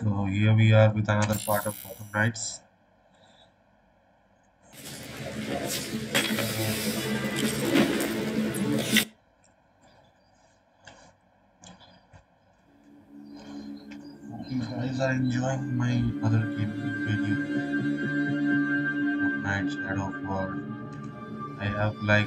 So here we are with another part of Gotham Knights. Hope you guys are enjoying my other gaming video, Gotham Knights Shadow of War. I have like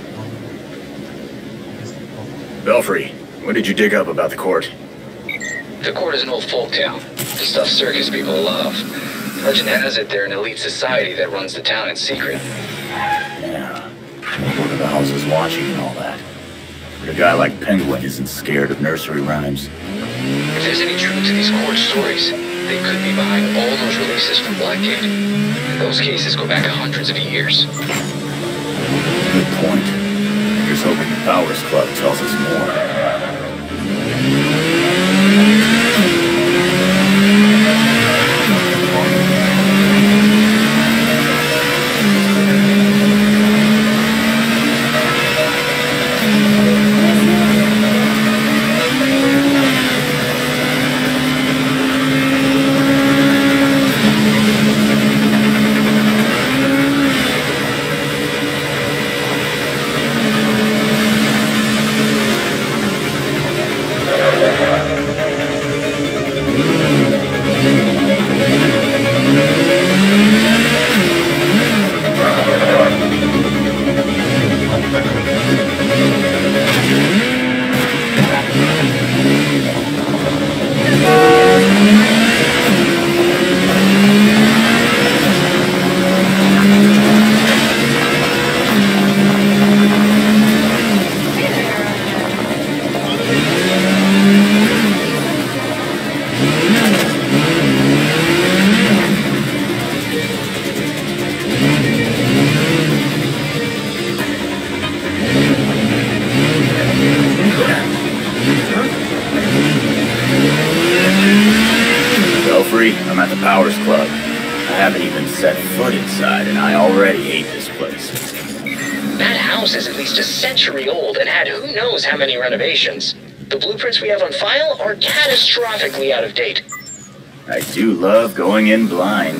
Belfry, what did you dig up about the court? The court is an old folk town. The stuff circus people love. Legend has it they're an elite society that runs the town in secret. Yeah, look at the houses watching and all that. But a guy like Penguin isn't scared of nursery rhymes. If there's any truth to these court stories, they could be behind all those releases from Blackgate. Those cases go back hundreds of years. Good point. Here's hoping the Powers Club tells us more. I'm at the Powers Club. I haven't even set foot inside, and I already hate this place. That house is at least a century old and had who knows how many renovations. The blueprints we have on file are catastrophically out of date. I do love going in blind.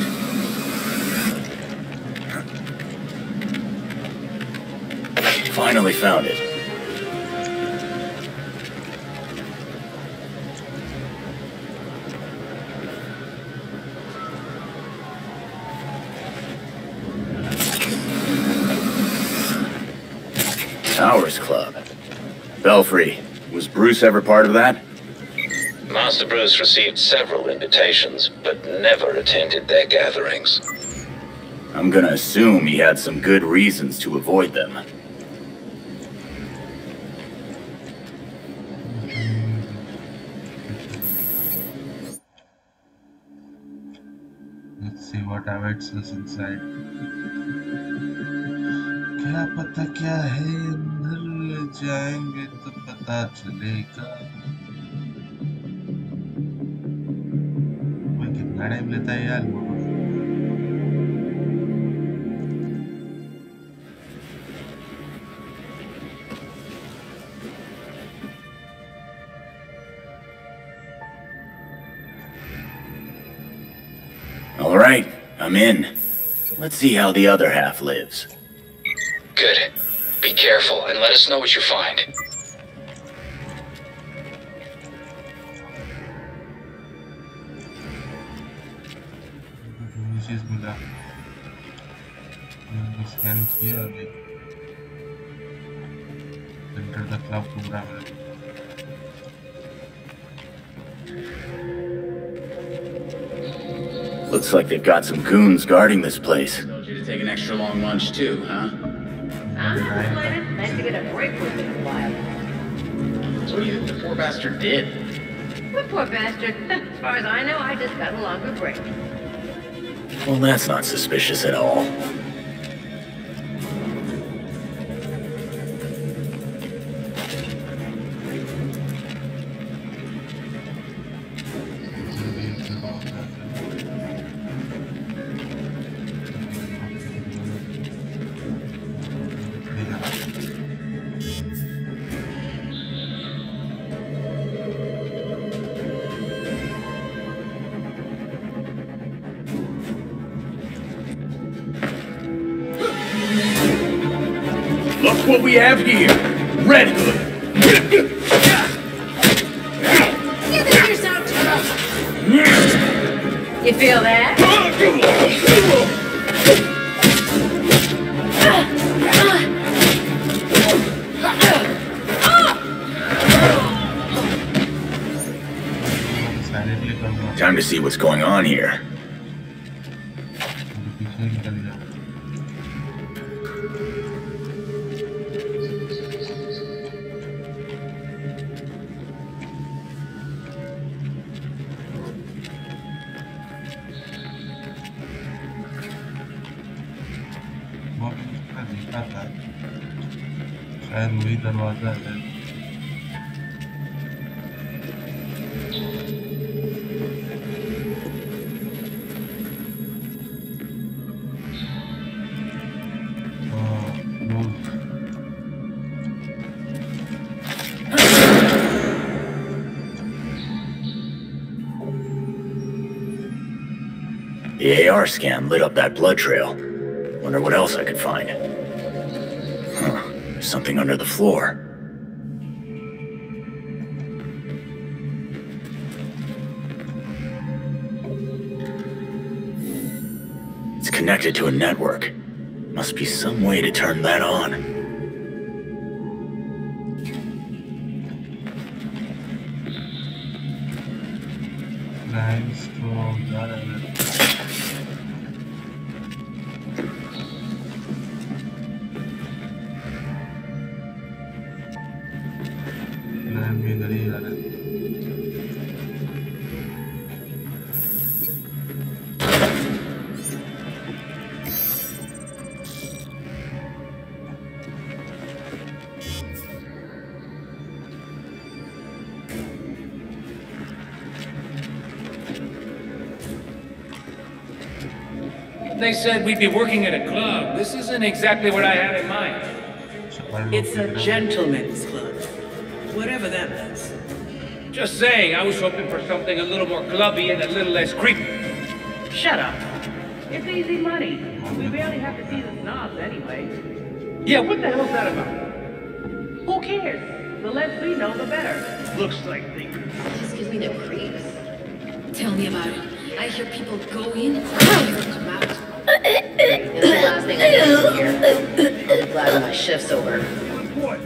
Finally found it. Powers Club. Belfry, was Bruce ever part of that? Master Bruce received several invitations, but never attended their gatherings. I'm gonna assume he had some good reasons to avoid them. Let's see what awaits us inside. क्या पता क्या है अंदर जाएंगे तो पता चलेगा। भाई कितना टाइम लेता है यार लोगों को। All right, I'm in. Let's see how the other half lives. Good. Be careful and let us know what you find. चीज मिला स्कैन किया enter the club programme Looks like they've got some goons guarding this place. Told you to take an extra long lunch too, huh? Nice to get a break with you in a while. So what do you think the poor bastard did? What poor bastard? As far as I know, I just got a longer break. Well, that's not suspicious at all. Notice what we have here. Red Hood. You think you're so tough? You feel that? Time to see what's going on here. शायद वही दरवाजा है The AR scan lit up that blood trail. Wonder what else I could find. There's something under the floor. It's connected to a network. Must be some way to turn that on. Nice to They said we'd be working at a club. This isn't exactly what I had in mind. It's a gentleman's club. Whatever that means. Just saying, I was hoping for something a little more clubby and a little less creepy. Shut up. It's easy money. We barely have to see the snobs anyway. Yeah, what the hell's that about? Who cares? The less we know, the better. Looks like they... This gives me the creeps. Tell me about it. I hear people go in and come out. It's the last thing I need to hear. I'm glad when my shift's over. What?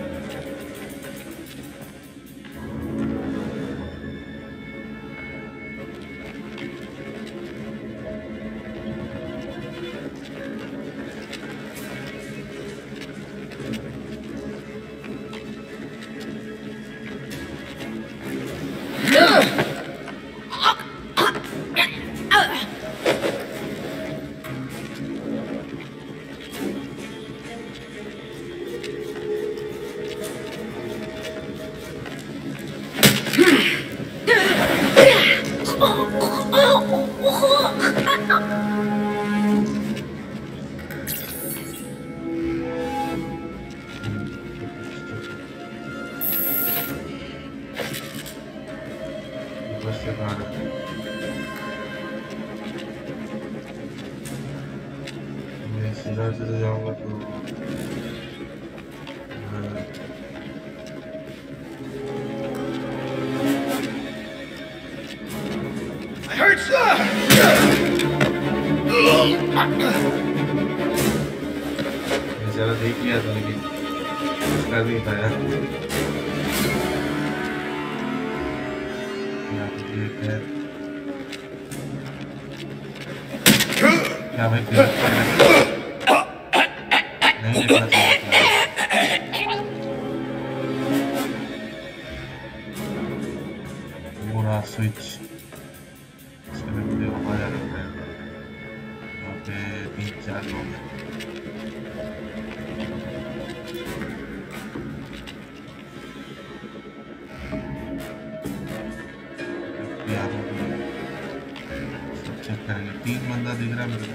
बेचारा देख लिया था लेकिन उसका नहीं था यार क्या भाई नहीं देखना चाहिए पूरा स्विच इसके में मुझे आवाज आ रहा है यहाँ पे 3-4 लोग हैं चेक करेंगे 3 बंदा दिख रहा है मेरे को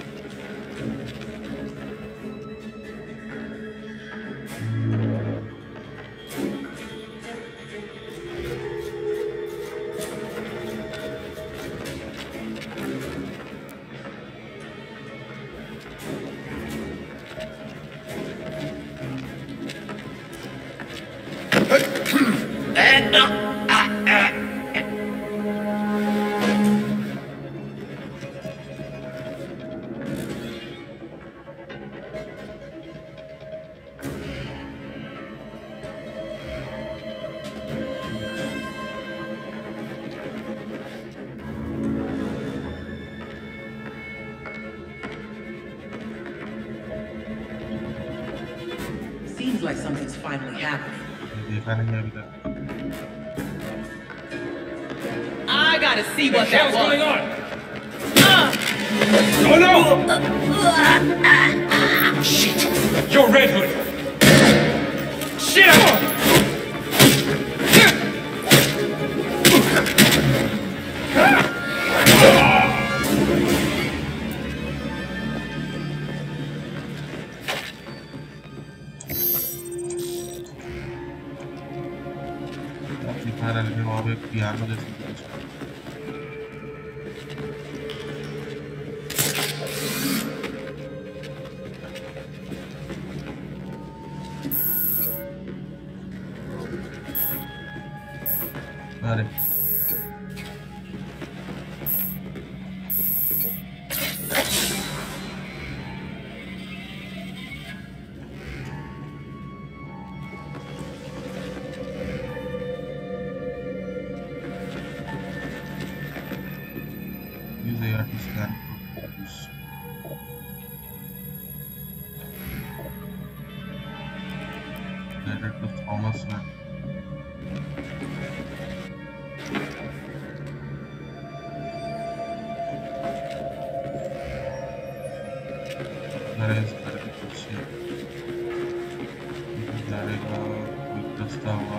like something's finally happening. देखा नहीं अभी तक। I gotta see what that What's going was. on? Oh no! Shit! You're Red Hood! Shit! दिखा रहा है लेकिन वहाँ पे पियानो जैसे कुछ है। अरे use AR to scan photos. Added to Thomas Webb. Arrange करके कुछ जाएगा कोई रास्ता होगा।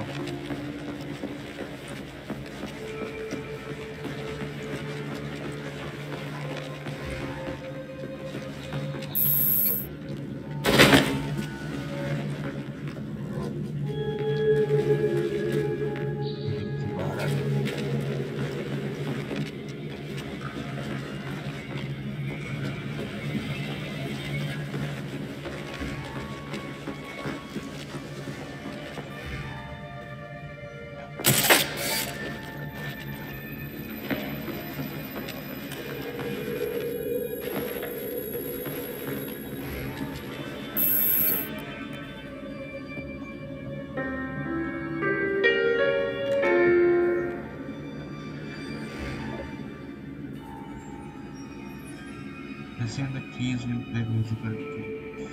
Pressing the keys will play musical tunes.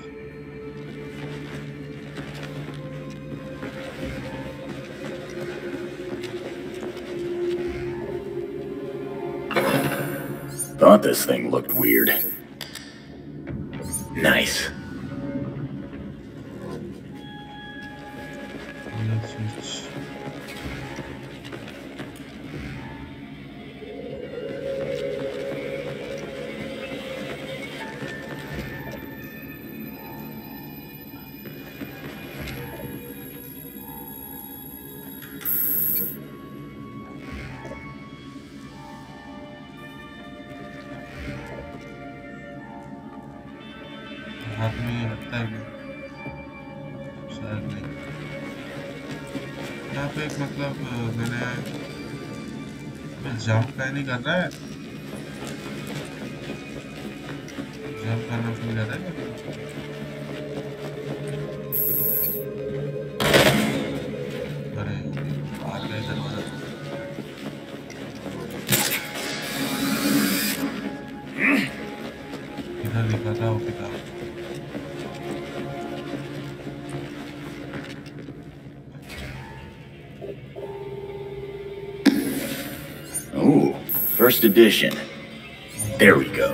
Thought this thing looked weird. Nice. Let's switch. हाथ में ये लगता है क्या? शायद नहीं। यहाँ पे एक मतलब मैंने जंप का नहीं कर रहा है। जंप करना भूल जाता है क्या? अरे बाहर का दरवाजा। इधर लिखा था वो किताब। Ooh, first edition. There we go.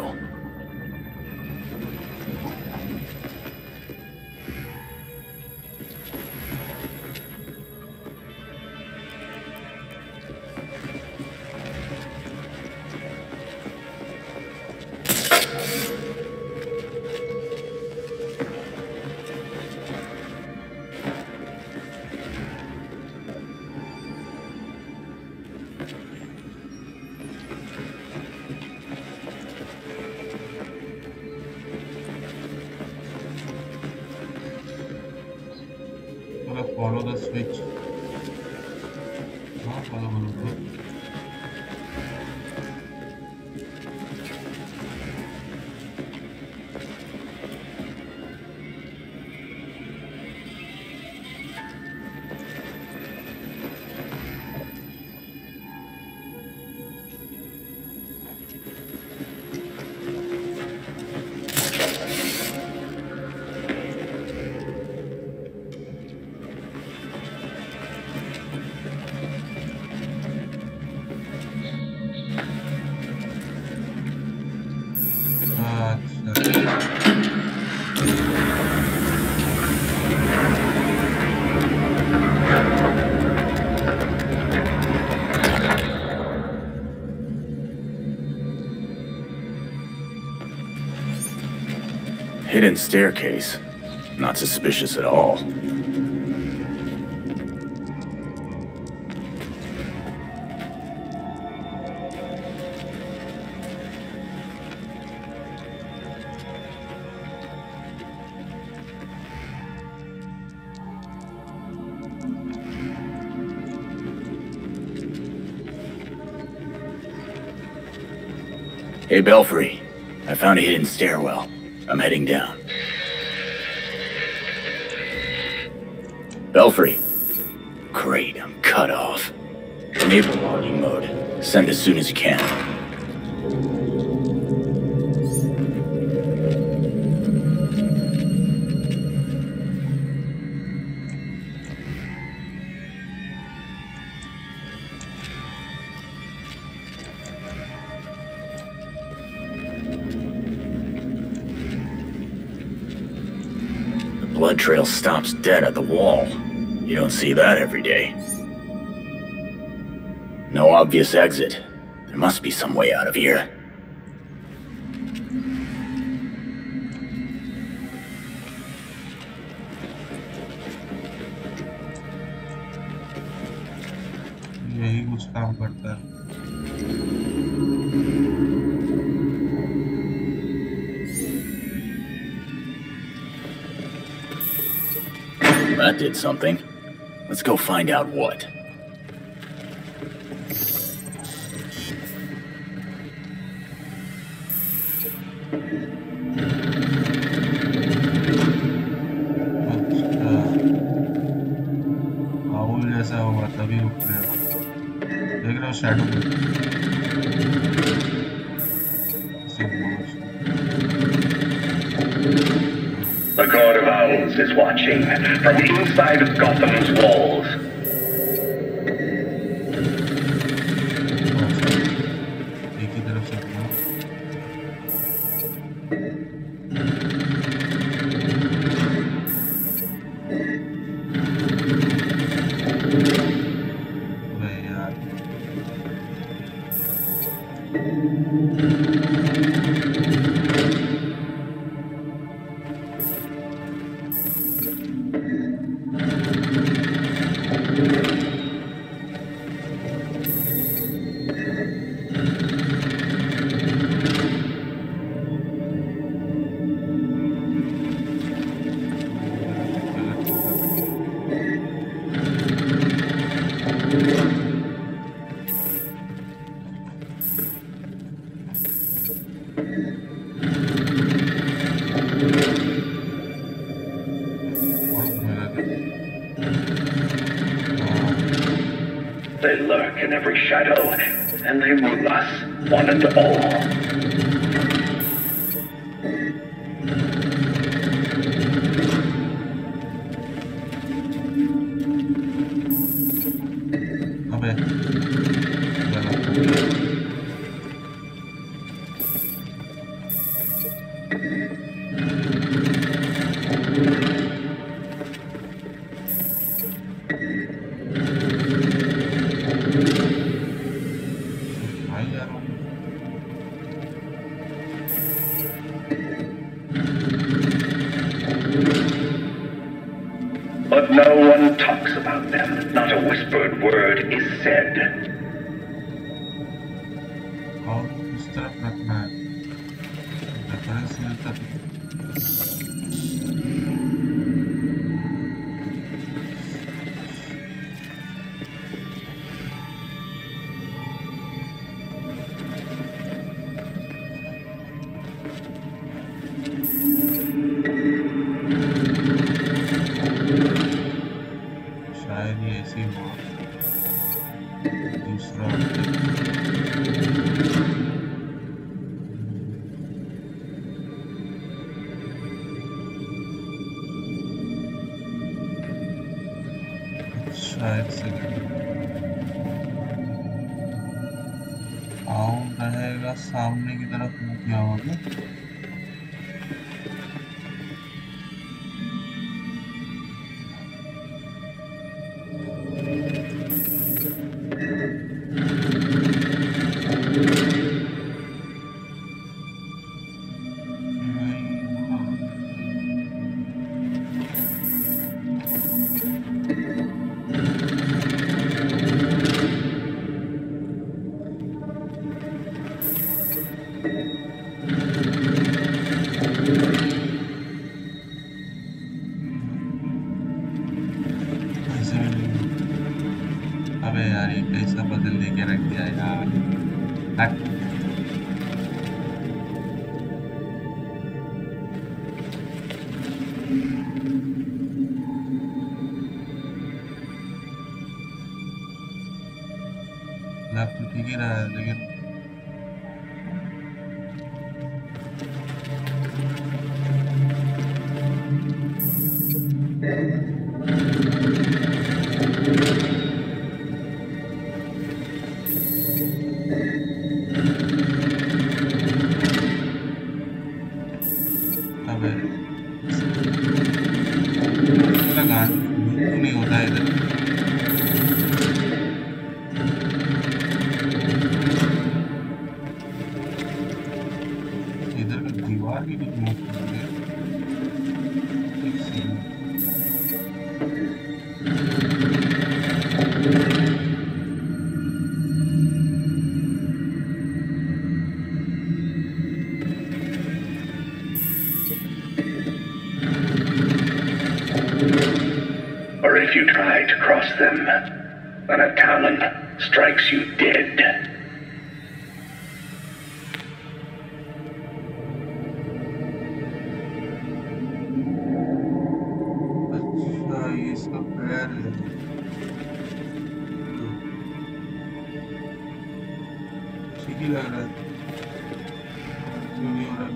Follow the switch. Not follow Bluetooth. Hidden staircase. Not suspicious at all. Hey, Belfry. I found a hidden stairwell. I'm heading down. Belfry. Great, I'm cut off. Enable logging mode. Send as soon as you can. Blood trail stops dead at the wall. You don't see that every day. No obvious exit. There must be some way out of here. यही कुछ काम करता है। That did something. Let's go find out what. Owl जैसा होगा तभी रुक रहे हो। देख रहे हो shadow The God of Owls is watching from inside of Gotham's walls. एक ही तरफ से They lurk in every shadow, and they rule us, one and all. But no one talks about them. Not a whispered word is said. और इस तरफ रखना है। Reference मिलता है। शायद ये ऐसी हो दूसरा शायद से आउट रहेगा सामने की तरफ मुँह किया होगा अबे यार ये कैसा बदल लेके रख दिया यार। हट। लैप तो ठीक ही रहा है लेकिन नहीं होता है इधर। इधर का दीवार भी कुछ मूव कर रही है। Or if you try to cross them, then a talon strikes you dead. अच्छा ये इसका पैर है। ठीक ही लग रहा है। क्यों नहीं हो रहा?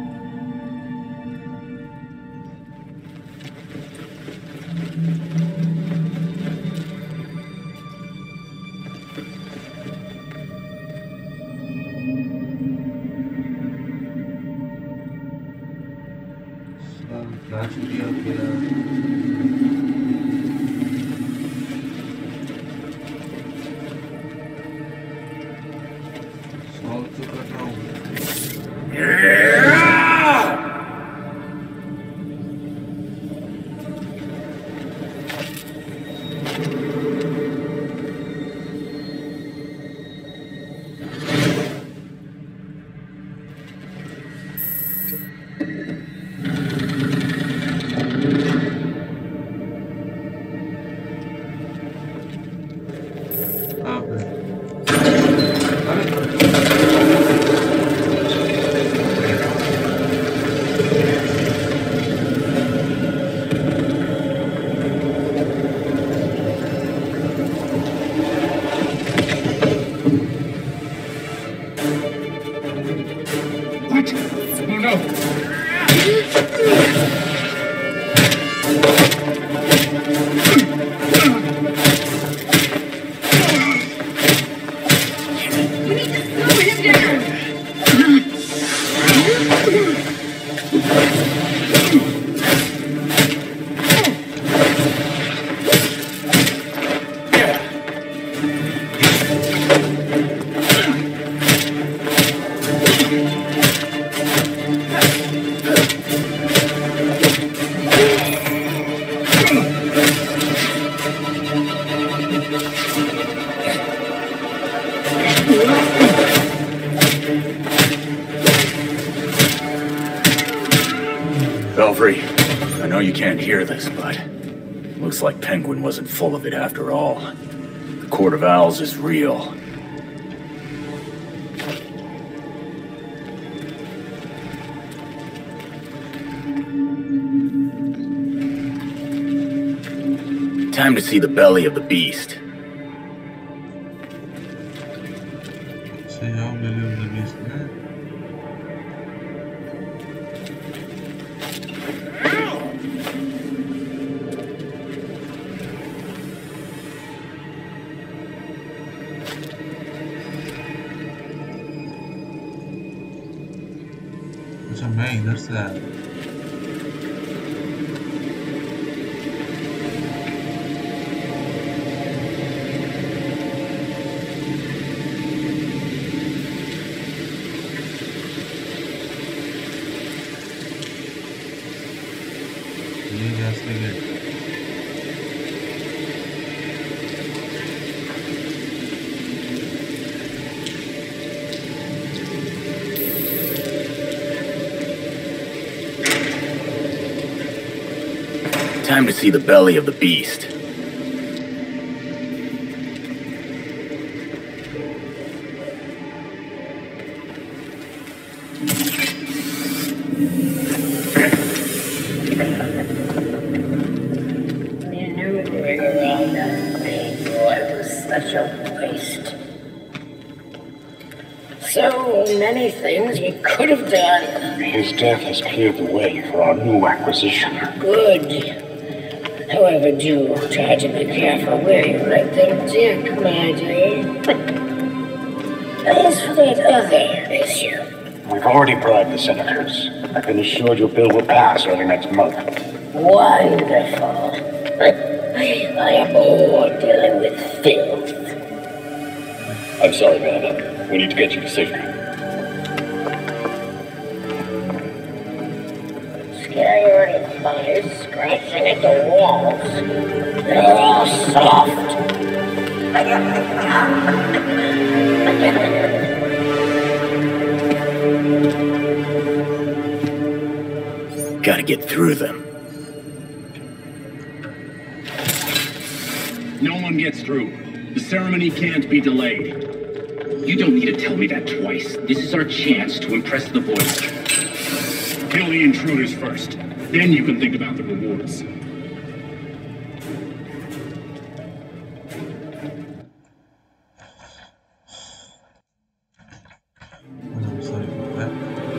क्या चुकी है सॉल्व तो कर रहा हूँ। Belfry, I know you can't hear this, but looks like Penguin wasn't full of it after all. The Court of Owls is real. Time to see the belly of the beast. अच्छा मैं इधर से आया। ये रास्ते गए। Time to see the belly of the beast. Maneuvering around that big boy was such a waste. So many things we could have done. His death has cleared the way for our new acquisition. Good. However, do try to be careful where you let them dig, my dear. As for that other issue. We've already bribed the senators. I've been assured your bill will pass early next month. Wonderful. I am bored dealing with filth. I'm sorry, Miranda. We need to get you to safety. Scary flies scratching at the walls. They're all soft. Gotta get through them. No one gets through. The ceremony can't be delayed. You don't need to tell me that twice. This is our chance to impress the voice. Kill the intruders first. Then you can think about the rewards. I'm sorry about that.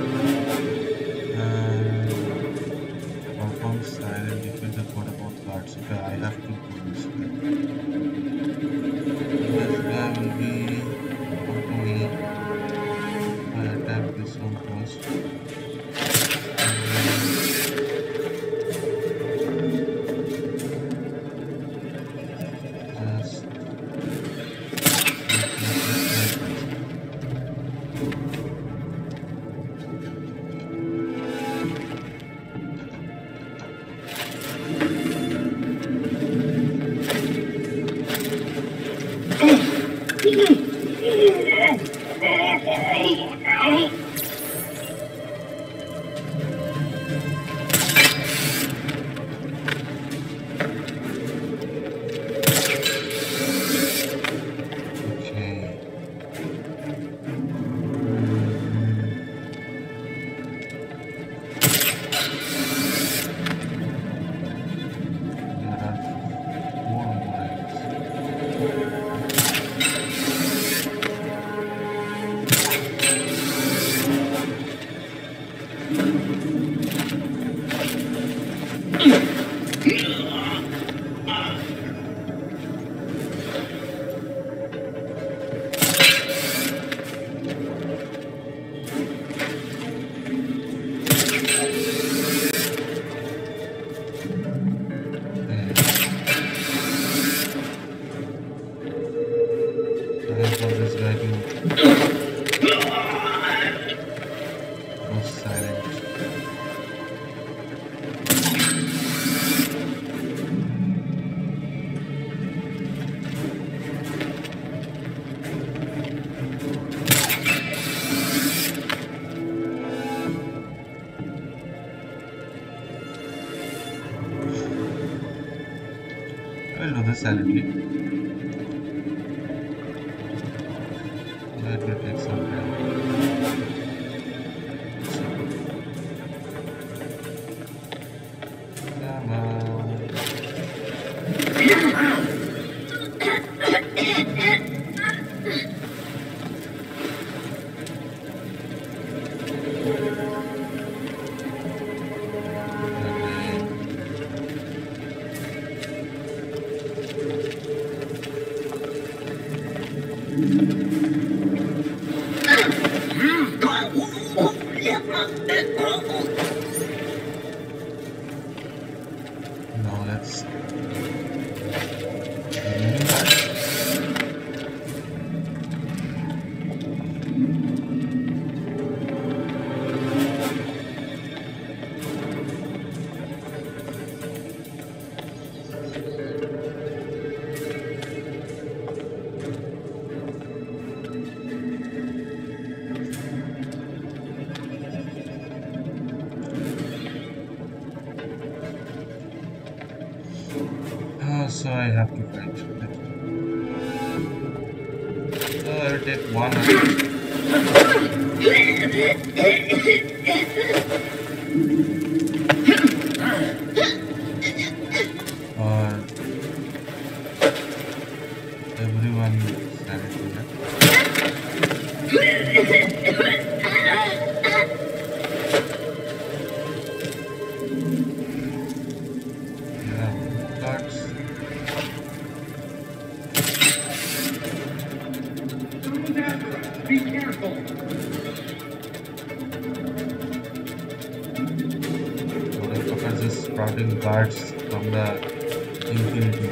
Perform silent, defeat the code about cards. Okay, I have to do this. This guy will be to me. I attack this one first. I will do this silently. That will take some time. Come on. So I have to fight. So I will take one. Or everyone sanity. Be careful. Motherfuckers just sprouting guards from the infinity.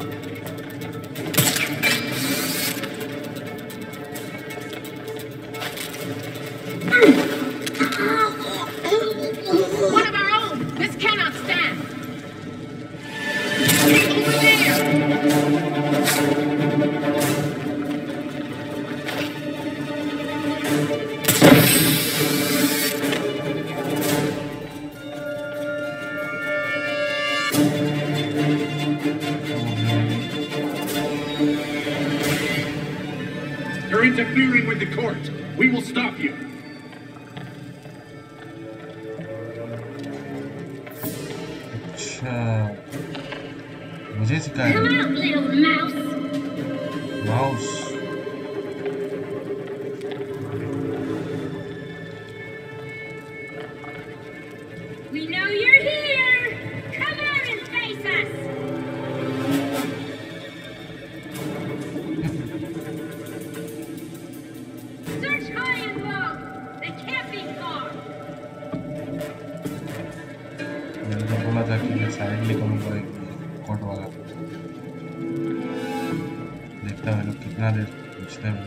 One of our own! This cannot stand! Over there! You're interfering with the court. We will stop you. मुझे सिखाया Come out, little mouse. Mouse We know you're here. Come out and face us. Search high and low. They can't be far. मैंने तो बोला था कि मैं silently करूँगा एक कोर्ट वाला देखता है लोग कितना देर पूछते हैं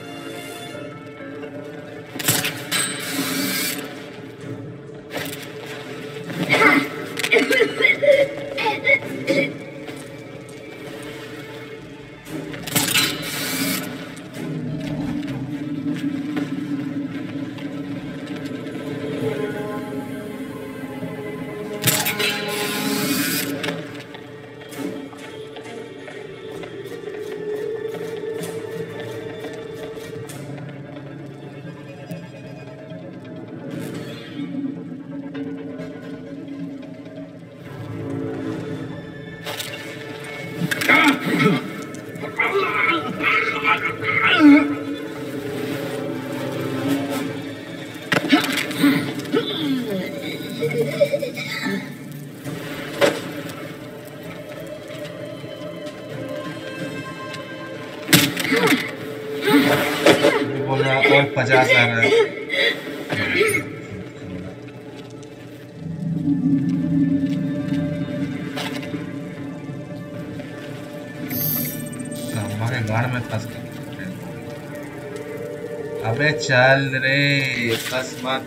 बोल रहा और 50 आ रहा है हमारे गाड़ में फंस गए अबे चल रे फंस मत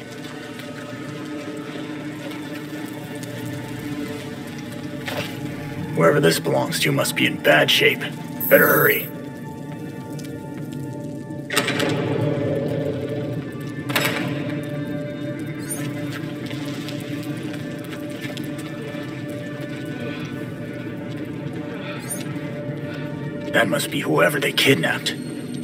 Wherever this belongs to must be in bad shape. Better hurry. That must be whoever they kidnapped.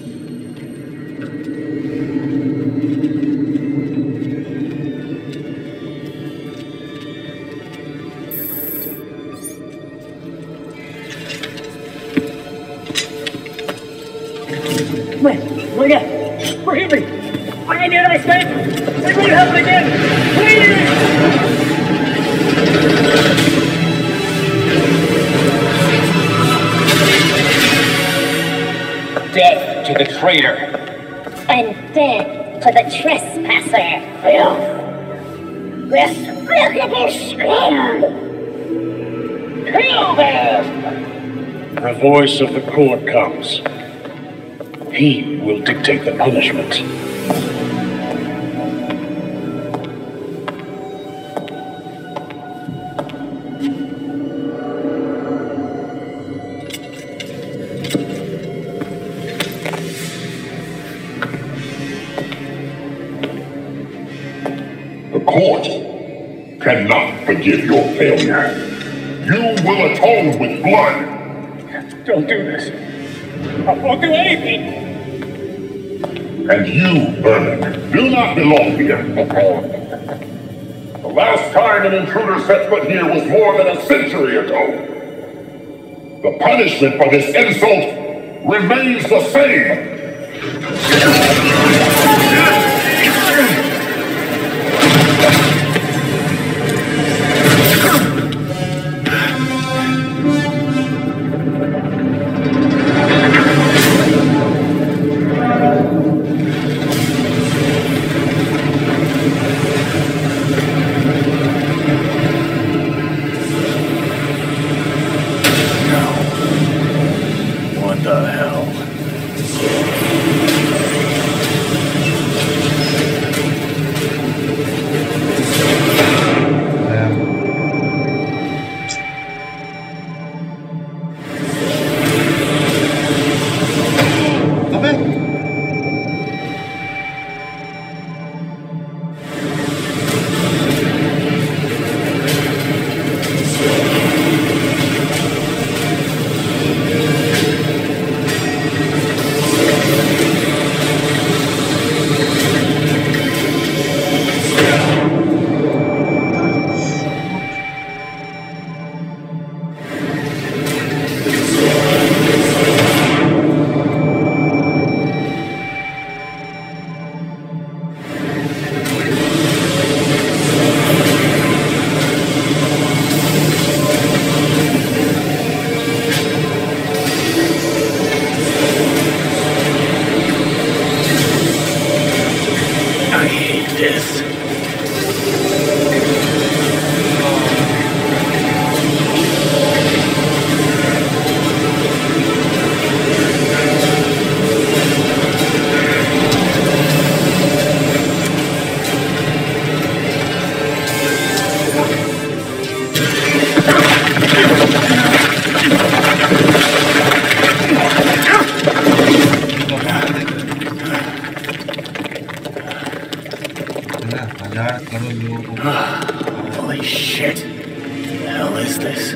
Look out! Forgive me! I need ice cream! It won't happen again! Please! Death to the traitor! And death to the trespasser. This filthy scum! Kill them! The voice of the court comes. He will dictate the punishment. The court cannot forgive your failure. You will atone with blood. Don't do this. I won't do anything. And you, Vernon, do not belong here. The last time an intruder set foot here was more than a century ago. The punishment for this insult remains the same. Holy shit. What the hell is this?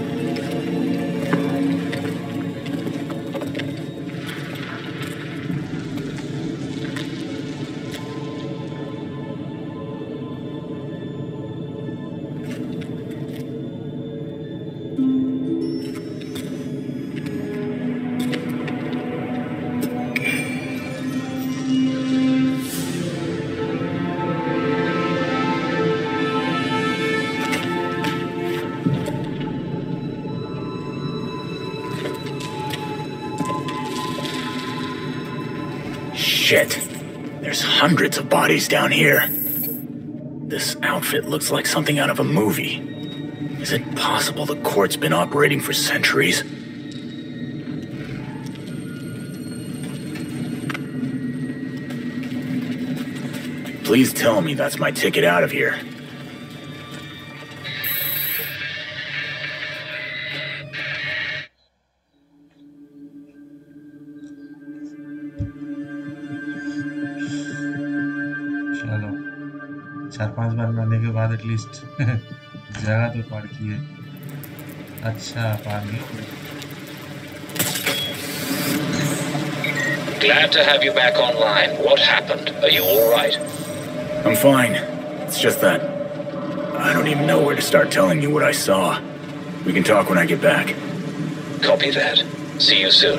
Shit. There's hundreds of bodies down here. This outfit looks like something out of a movie. Is it possible the court's been operating for centuries? Please tell me that's my ticket out of here. चलो 4-5 बार मरने के बाद at least जगह तो पार की है। अच्छा पार नहीं। Glad to have you back online. What happened? Are you all right? I'm fine. It's just that I don't even know where to start telling you what I saw. We can talk when I get back. Copy that. See you soon.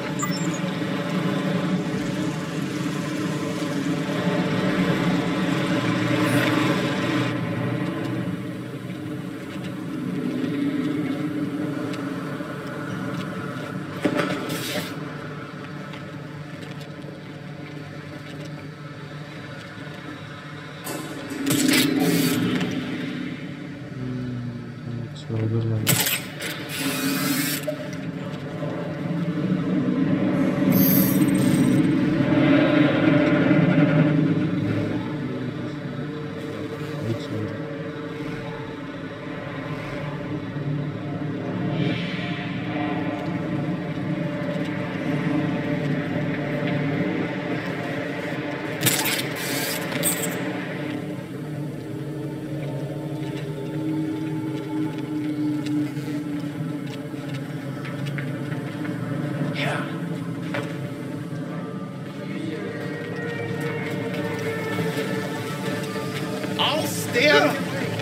I'll stand.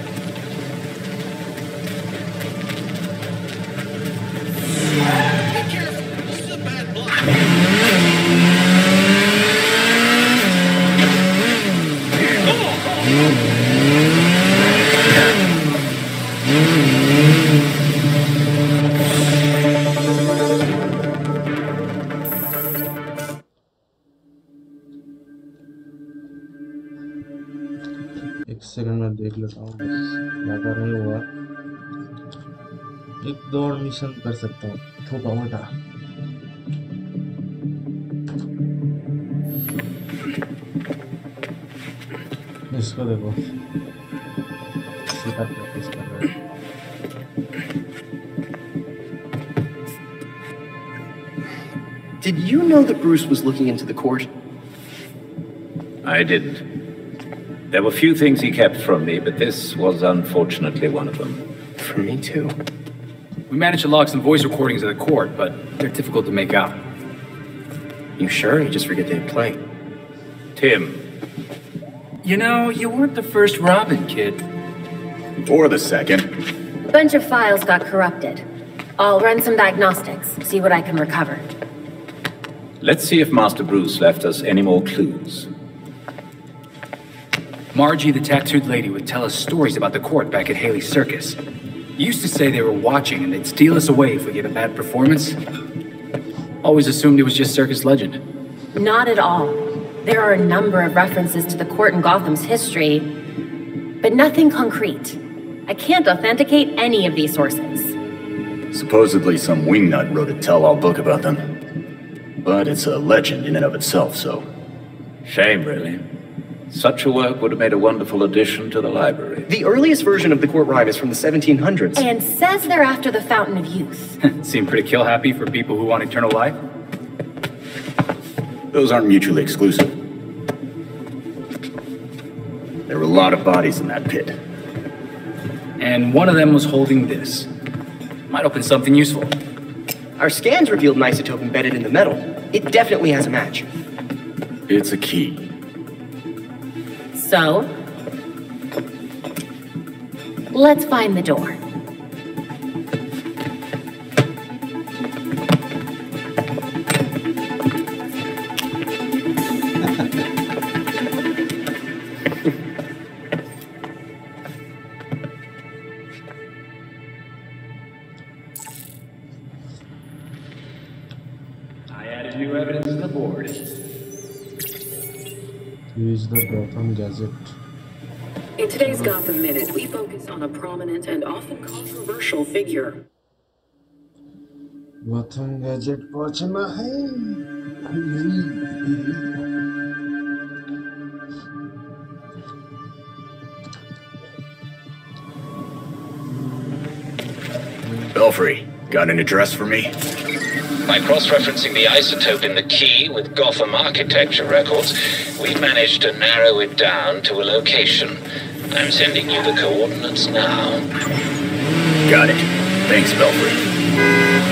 Be careful. This is a bad block. एक second में देख लेता हूँ बस ज़्यादा नहीं हुआ। एक दो और मिशन कर सकता हूँ छोटा मोटा। इसको देखो सीधा प्रैक्टिस कर रहा है। Did you know that Bruce was looking into the court? I didn't. There were few things he kept from me, but this was unfortunately one of them. From me too. We managed to log some voice recordings of the court, but they're difficult to make out. You sure? You just forget they play. Tim. You know, you weren't the first Robin, kid. Or the second. A bunch of files got corrupted. I'll run some diagnostics, see what I can recover. Let's see if Master Bruce left us any more clues. Margie, the tattooed lady, would tell us stories about the court back at Haley's Circus. Used to say they were watching and they'd steal us away if we gave a bad performance. Always assumed it was just circus legend. Not at all. There are a number of references to the court in Gotham's history, but nothing concrete. I can't authenticate any of these sources. Supposedly some wingnut wrote a tell-all book about them. But it's a legend in and of itself, so... Shame, really. Such a work would have made a wonderful addition to the library. The earliest version of the court rhyme is from the 1700s. And says they're after the Fountain of Youth. Seem pretty kill-happy for people who want eternal life. Those aren't mutually exclusive. There were a lot of bodies in that pit. And one of them was holding this. Might open something useful. Our scans revealed an isotope embedded in the metal. It definitely has a match. It's a key. So, let's find the door. I added new evidence to the board. Use the Gotham gadget. In today's Gotham Minute, we focus on a prominent and often controversial figure. Gotham gadget पहुंचना है. Belfry, got an address for me? By cross-referencing the isotope in the key with Gotham architecture records, we've managed to narrow it down to a location. I'm sending you the coordinates now. Got it. Thanks, Belfry.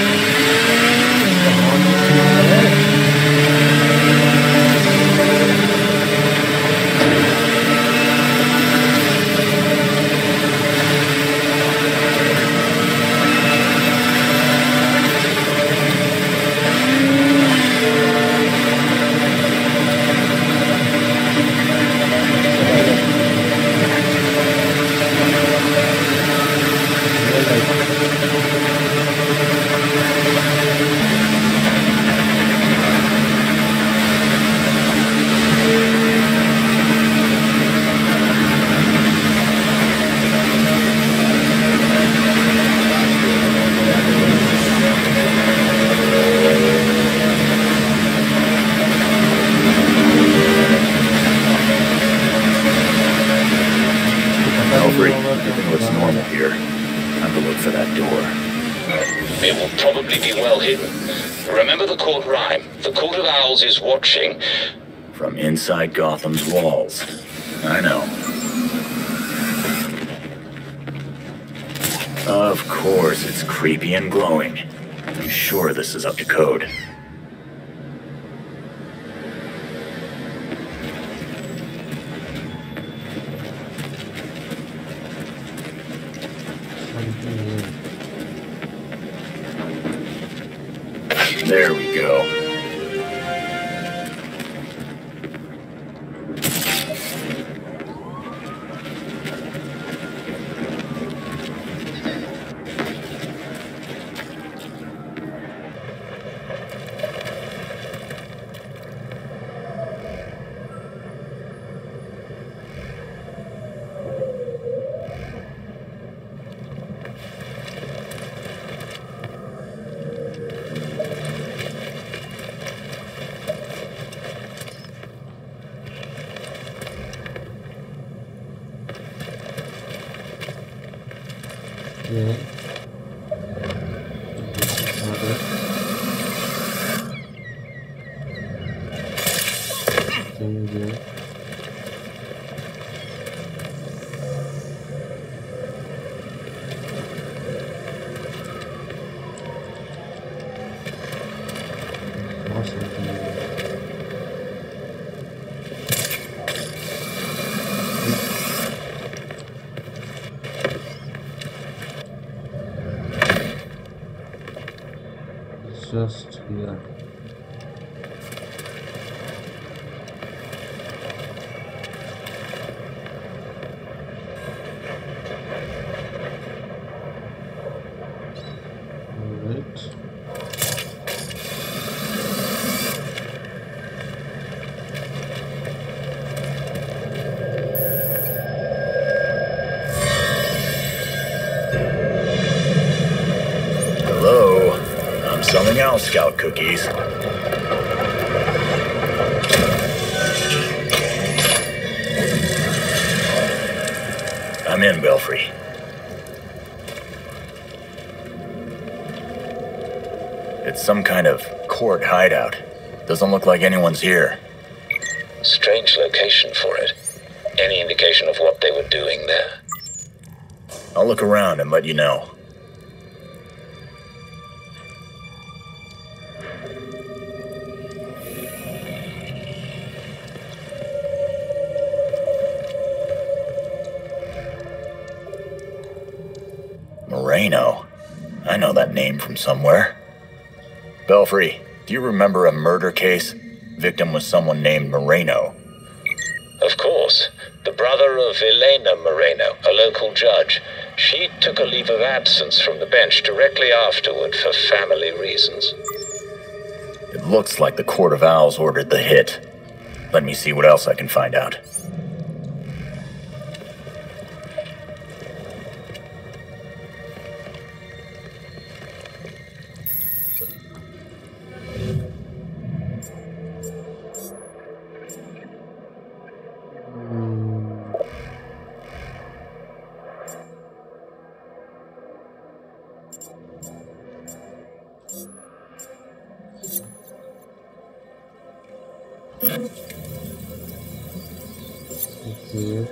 Is watching from inside Gotham's walls. I know. Of course, it's creepy and glowing. I'm sure this is up to code. There we go. Yeah. Just here. Alright. Hello. I'm selling out Scout cookies. I'm in, Belfry. It's some kind of court hideout. Doesn't look like anyone's here. Strange location for it. Any indication of what they were doing there? I'll look around and let you know. Moreno. I know that name from somewhere. Belfry, do you remember a murder case? Victim was someone named Moreno. Of course. The brother of Elena Moreno, a local judge. She took a leave of absence from the bench directly afterward for family reasons. It looks like the Court of Owls ordered the hit. Let me see what else I can find out. Okay.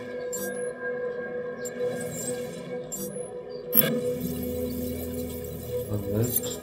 Alright.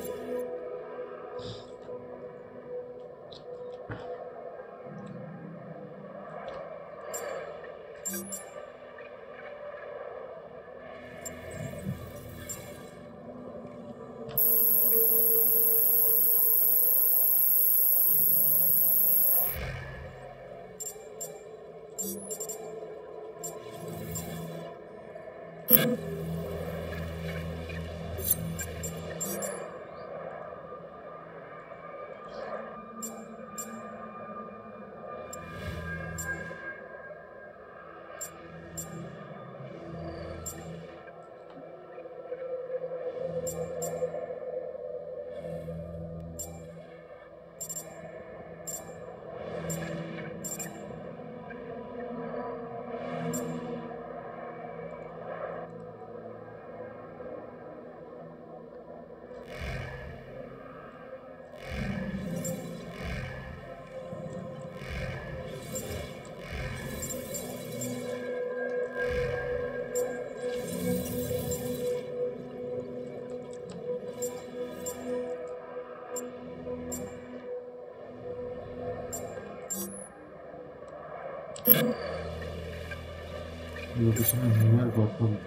Location near Gotham.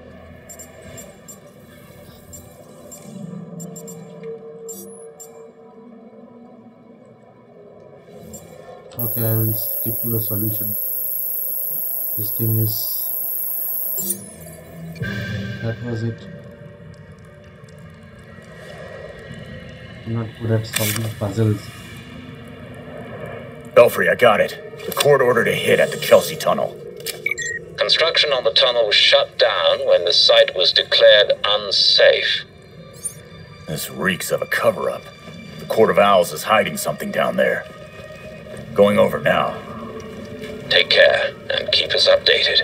Okay, I will skip to the solution. This thing is... That was it. I'm not good at solving puzzles. Belfry, I got it. The court ordered a hit at the Chelsea Tunnel. Construction on the tunnel was shut down when the site was declared unsafe. This reeks of a cover-up. The Court of Owls is hiding something down there. Going over now. Take care and keep us updated.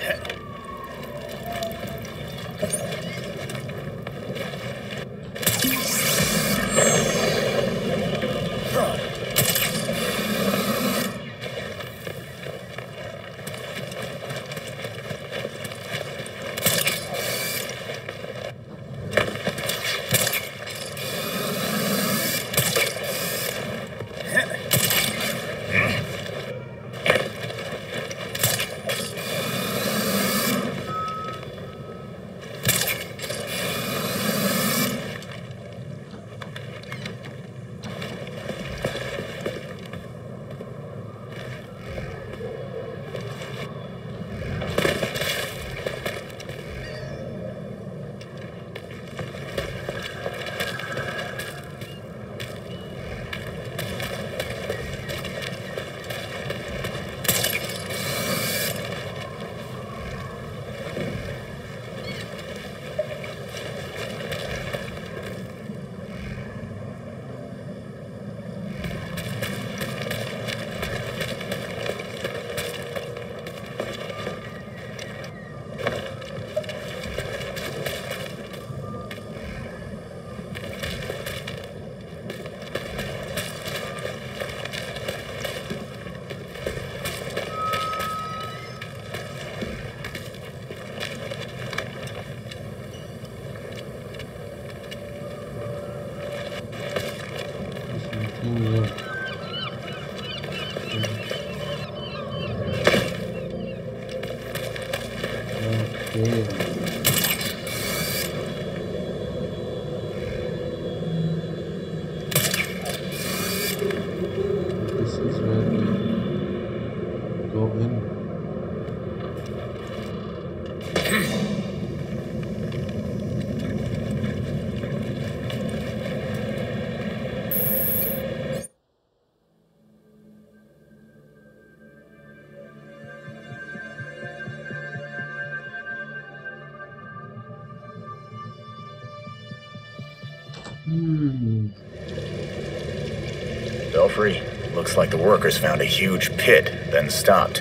Belfry, looks like the workers found a huge pit, then stopped.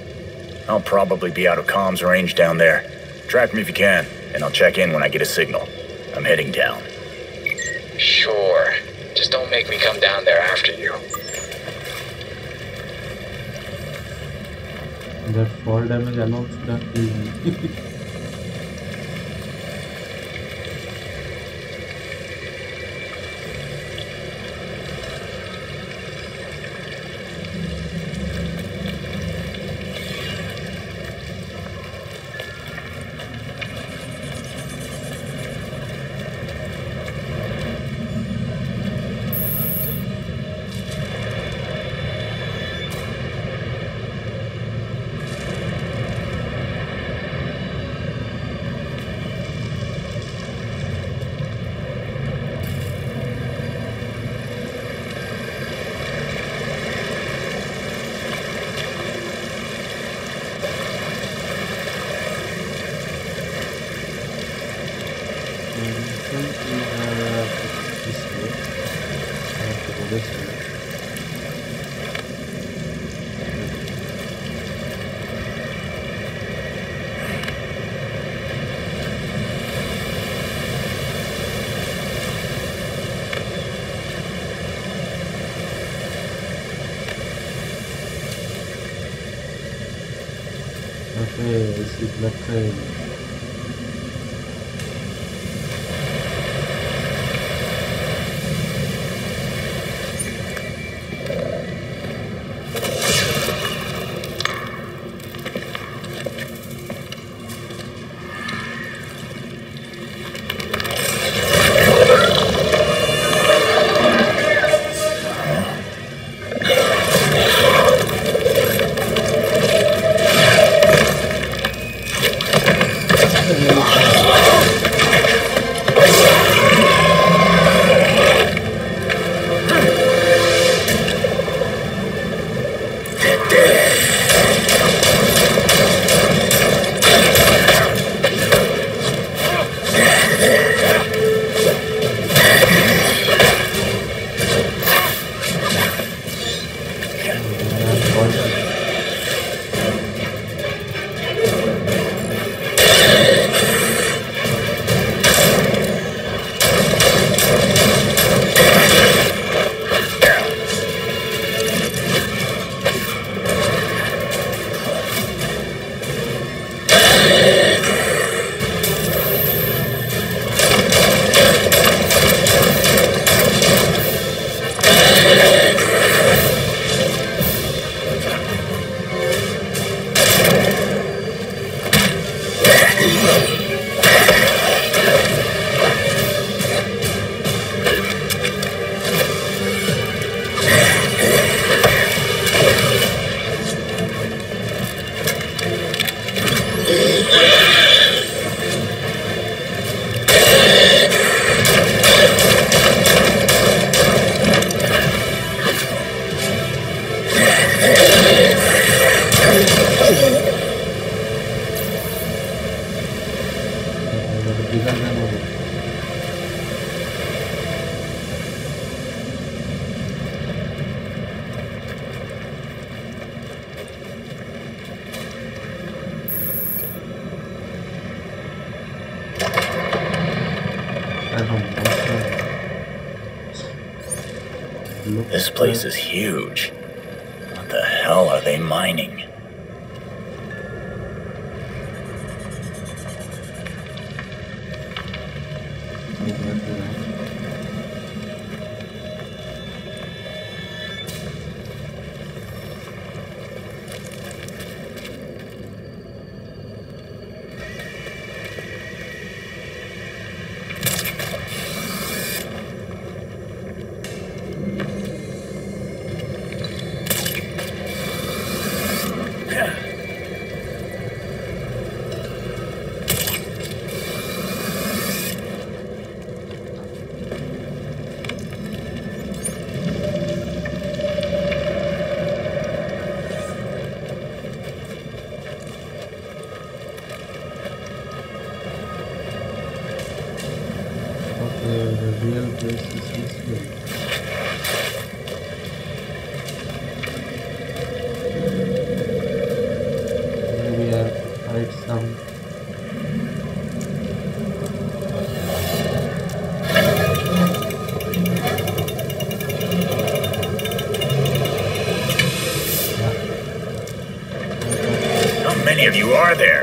I'll probably be out of comms range down there. Track me if you can, and I'll check in when I get a signal. I'm heading down. Sure. Just don't make me come down there after you. That fall damage alone should have killed me. Okay, I see blood trail. type of monster. This place is huge. What the hell are they mining? The real place is this way. Maybe I have to fight some. How many of you are there?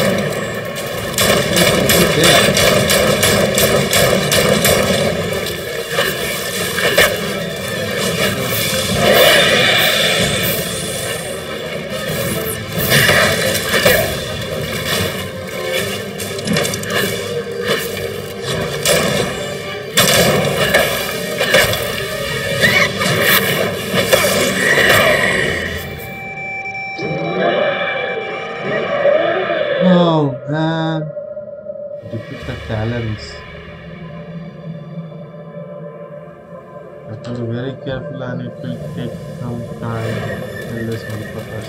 Oh man, defeat the talents. I have to be very careful and it will take some time till this one purpose.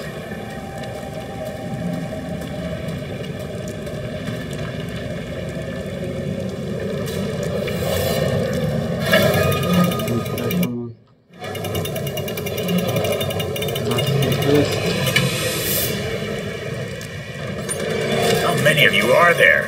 Be careful. Not skip this. How many of you are there?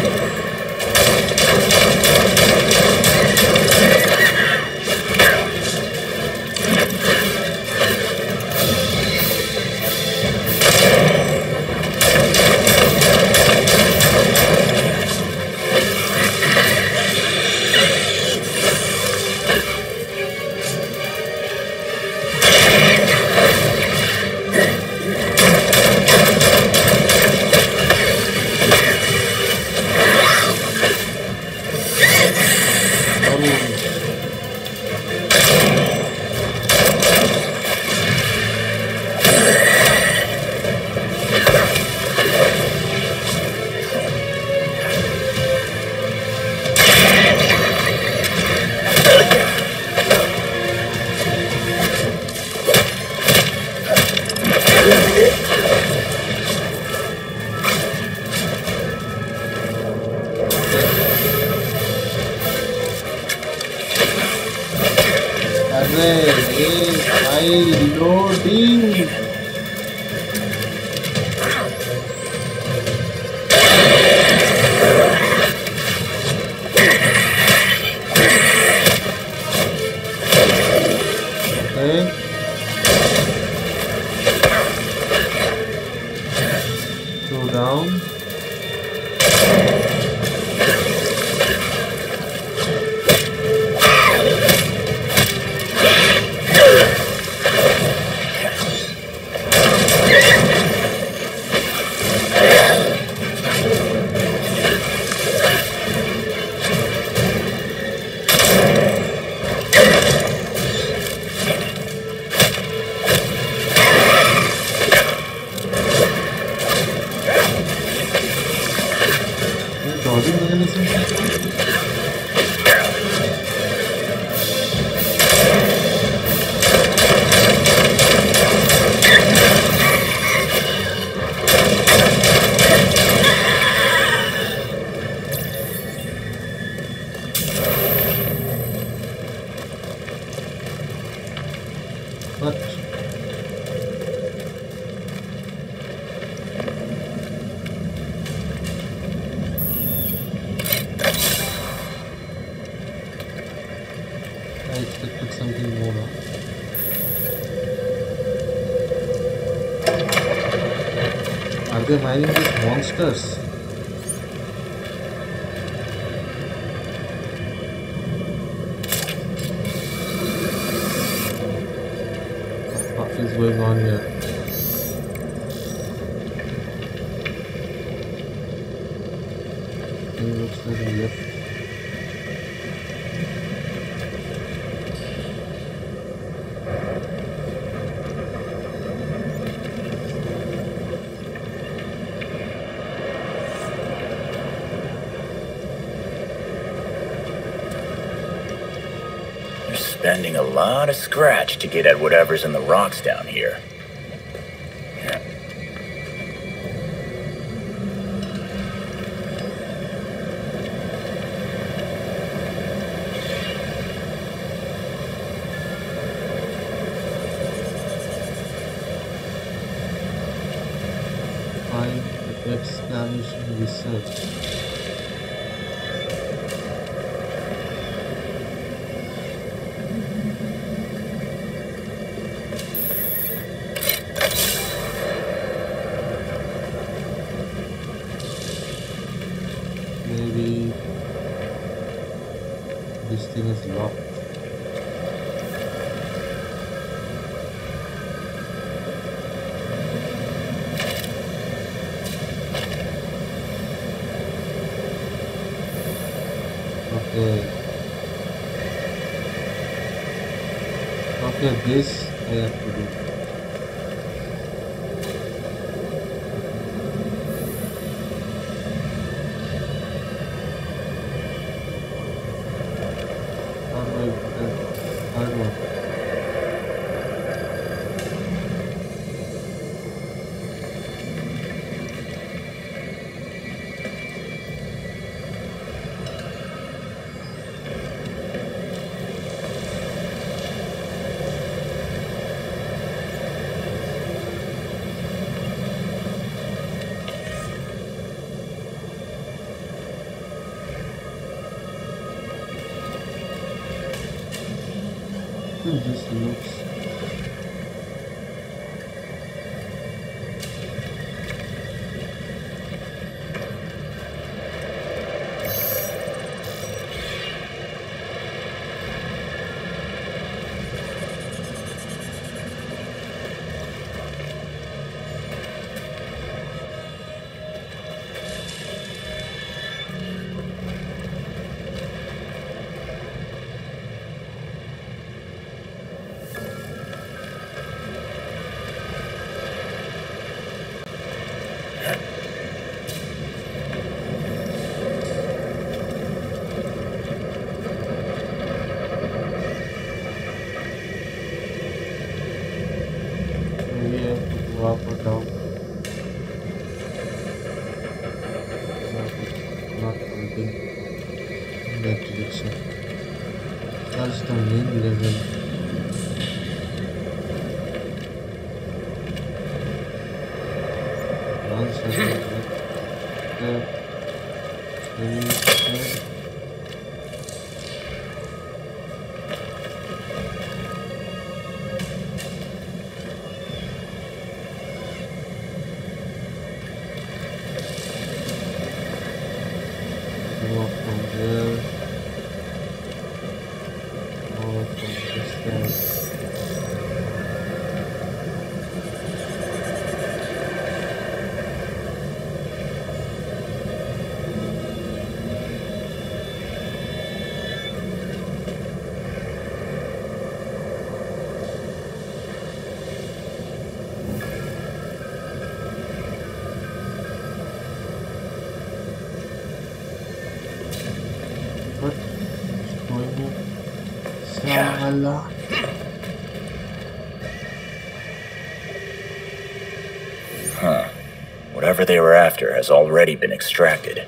Loading. Okay. Go down. What? something more. Are they mining these monsters? What is going on here? It looks like a lift. Spending a lot of scratch to get at whatever's in the rocks down here. Find the excavation research. Maybe this thing is locked. Okay. Okay, this I have to do. This looks up or down. Not pointing in that direction. That's the main level. One second. Allah. Huh. Whatever they were after has already been extracted.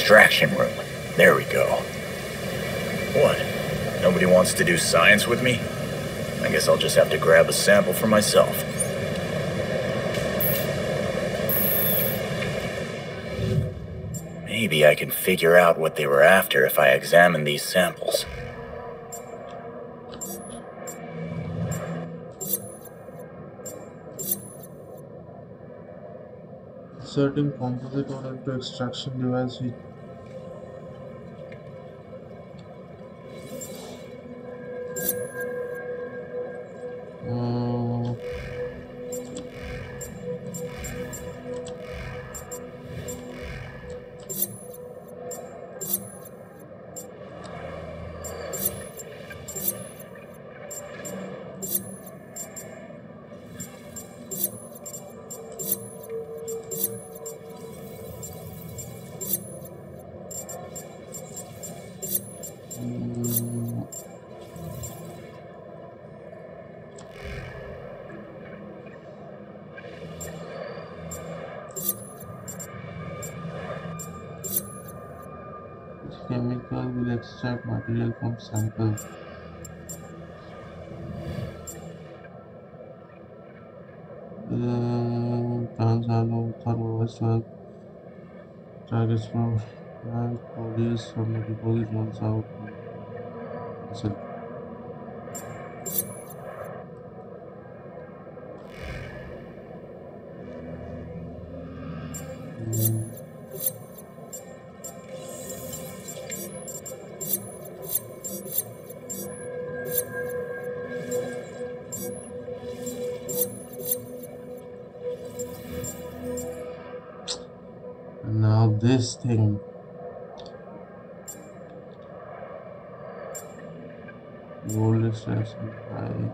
extraction room. There we go. What? Nobody wants to do science with me? I guess I'll just have to grab a sample for myself. Maybe I can figure out what they were after if I examine these samples. Certain composite or into extraction device with chemical will extract material from sample. Transalo thermal targets from produce from the deposit runs out. Now this thing. Gold extraction high.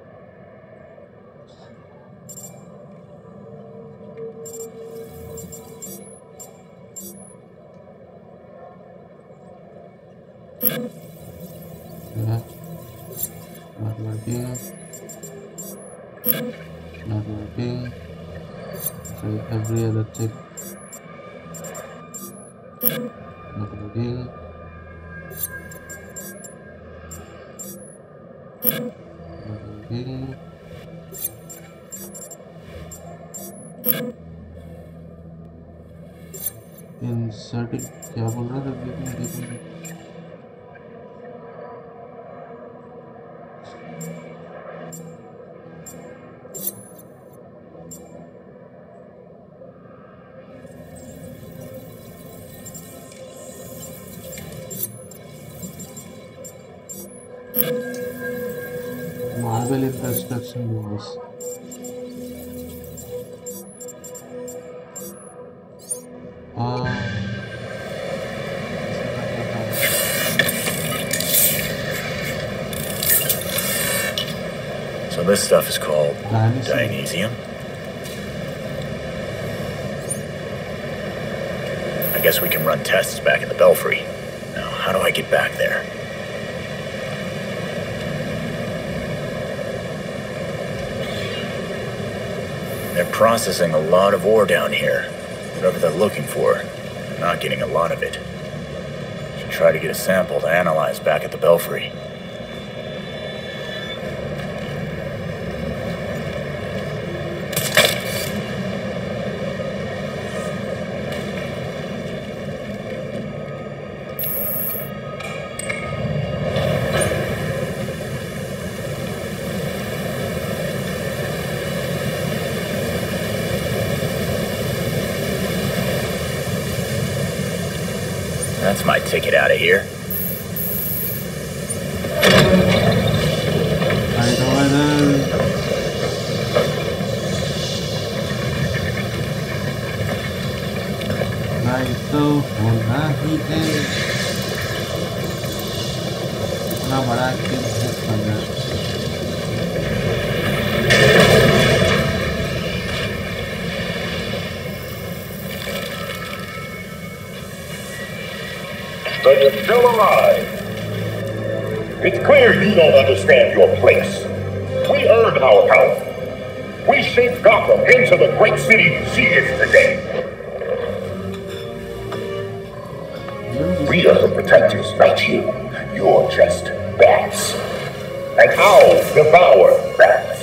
Yeah. Not working. Not working. Try every other tick. Not working. Not working. Inserting. क्या बोल रहा था? देखने. Marble infrastructure device. So this stuff is called Dionysium. I guess we can run tests back at the Belfry. Now, how do I get back there? They're processing a lot of ore down here. Whatever they're looking for, they're not getting a lot of it. Should try to get a sample to analyze back at the Belfry. That's my ticket out of here. But you're still alive. It's clear you don't understand your place. We earned our power. We shaped Gotham into the great city she is today. We are the protectors, not you. You're just bats. And I'll devour bats.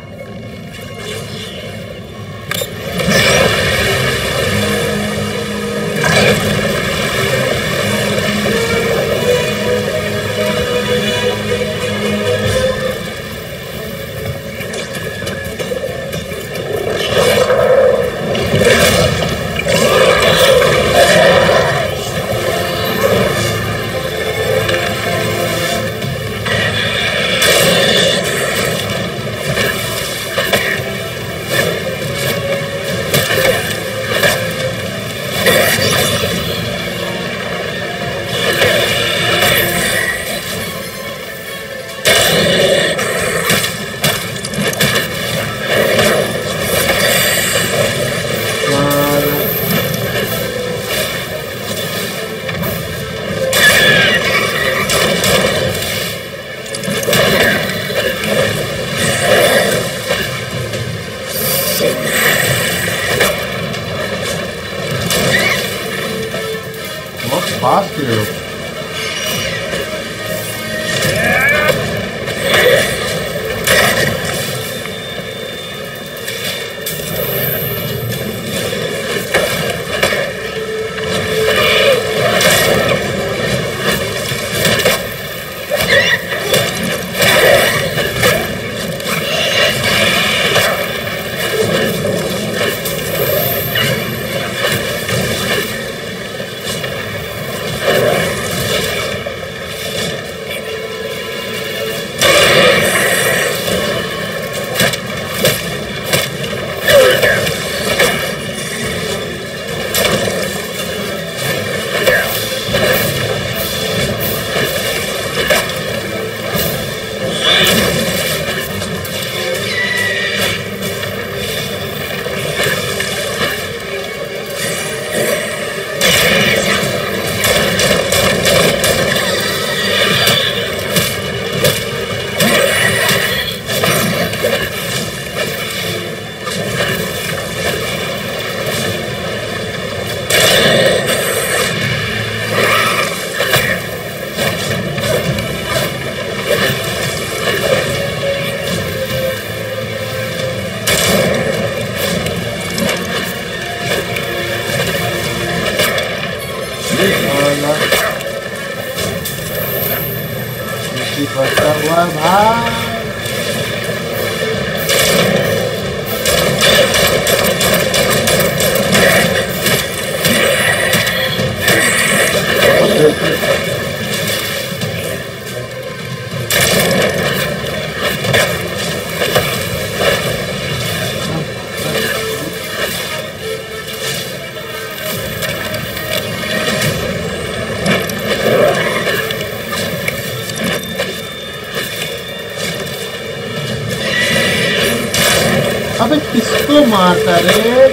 अबे किसको मारता रे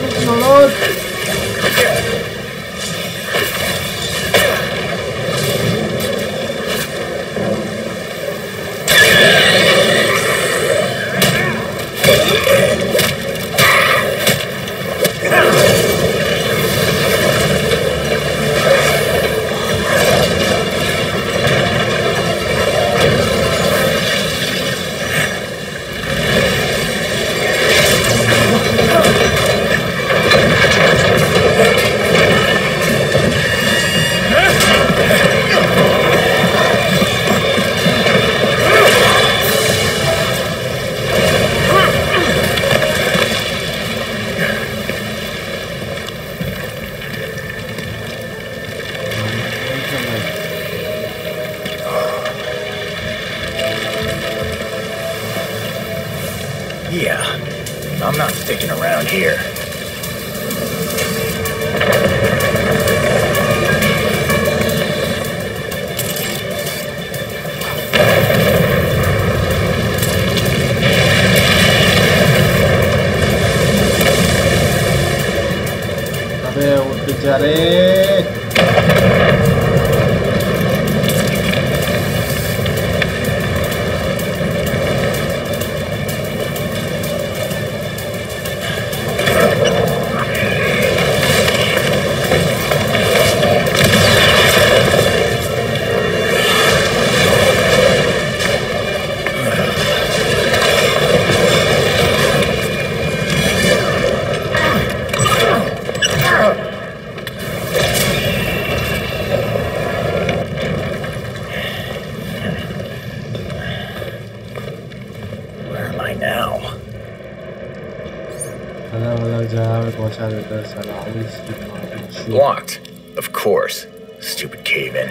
God Yeah, I'm not sticking around here. अबे उठ जा रे पहुंचा देता है साला। Locked, of course. Stupid cave-in.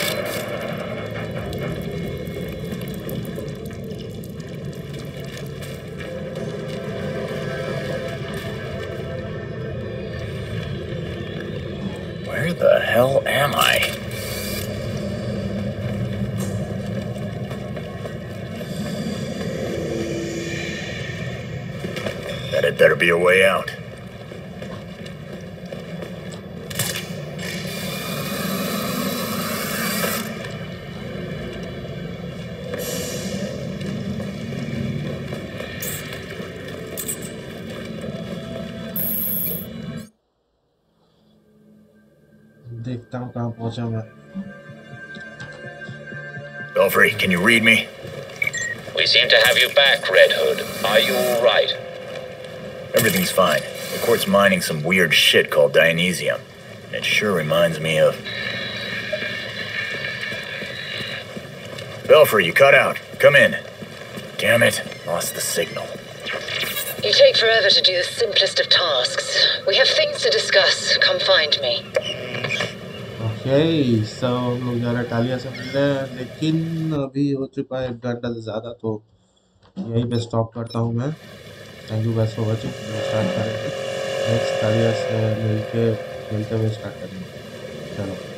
Where the hell am I? That had better be a way out. देखता हूँ कहाँ पहुँचा मैं। Belfry, can you read me? We seem to have you back, Red Hood. Are you all right? Everything's fine. The court's mining some weird shit called Dionysium. It sure reminds me of... Belfry, you cut out. Come in. Damn it. Lost the signal. You take forever to do the simplest of tasks. We have things to discuss. Come find me. Okay so हम लोग जा रहे हैं Talia से मिलने, लेकिन अभी हो चुका है 1 घंटा से ज़्यादा, तो यहीं पे स्टॉप करता हूँ मैं। Thank you guys for watching. Start करेंगे नेक्स्ट टालिया से मिलते हुए स्टार्ट करेंगे। चलो।